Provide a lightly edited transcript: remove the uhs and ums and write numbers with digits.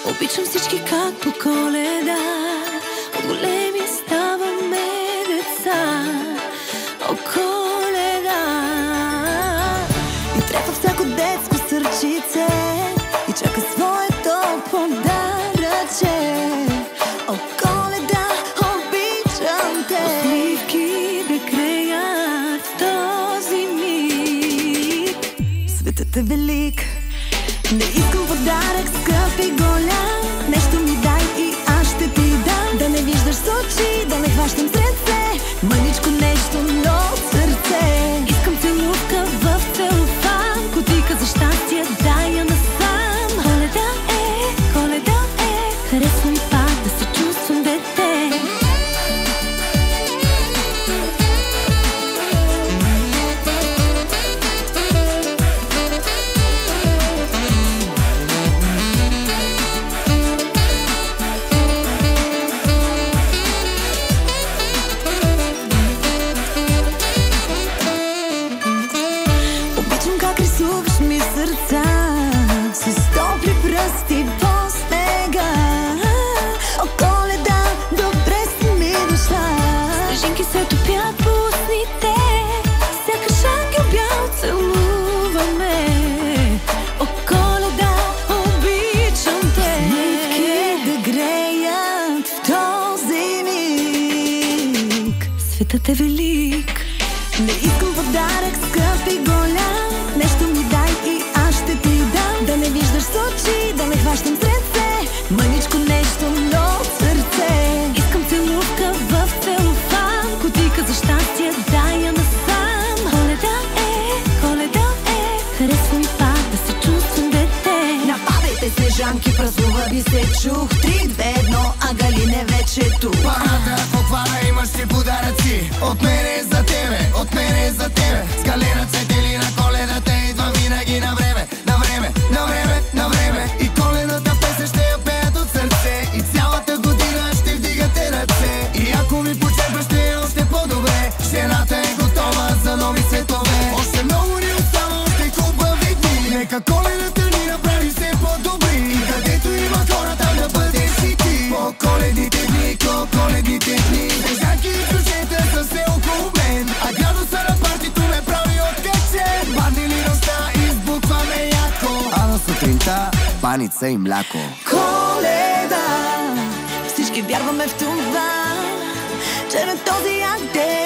Обичам всички как по Коледа, от големи ставаме деца. О, Коледа! И трепва всяко детско сърчице и чака своето подаръче. О, Коледа, обичам те. Усмивки да креят в този миг. Светът е велик. Не искам подарък скъп и голям. Нещо ми дай и аз ще ти дам. Да не виждаш с очи, да не хващам сърце. Мъничко нещо, но сърце. Искам целувка в целофан, кутийка за щастие, дай я насам. Коледа е, харесвам пак да се чувствам дете. Как рисуваш ми сърца с топли пръсти по снега. О, Коледа, добре си ми дошла. Снежинки се топят по устните, сякаш ангел бял целуваме. О, Коледа, обичам те. Нитки да греят в този миг. Светът е велик. Не искам подарък скъп и голям. Нещо ми дай и аз ще ти дам. Да не виждаш с очи, да не хващам сърце. Мъничко нещо, но сърце. Искам целувка в целофан, кутийка за щастие, дай я насам. Коледа е, харесвам пак да се чувствам дете. Нападайте снежанки, празнувави се чух. 3, 2, 1, а Галине вече тук. Парата, поквара, имаш си подаръци. От мене за тебе, от мене за тебе. С галера цветели на Коледата идва винаги на време, на време, на време, на време. И Коледната песен ще я пеят от сърце. И цялата година ще вдигате ръце. И ако ми почерпа ще е още по-добре. Жената е готова за нови светове. Още много ни остава, още хубави дни. Нека Коледата ни направи все по-добри. И където има хора, там да бъдеш и ти. По коледните дни, коледните дни. Снежанки и чужета са все около мен. А градуса на партито ме прави откачен. Бандилиността избухваме яко. А на сутринта паница и мляко. Коледа, всички вярваме в това, че на този акт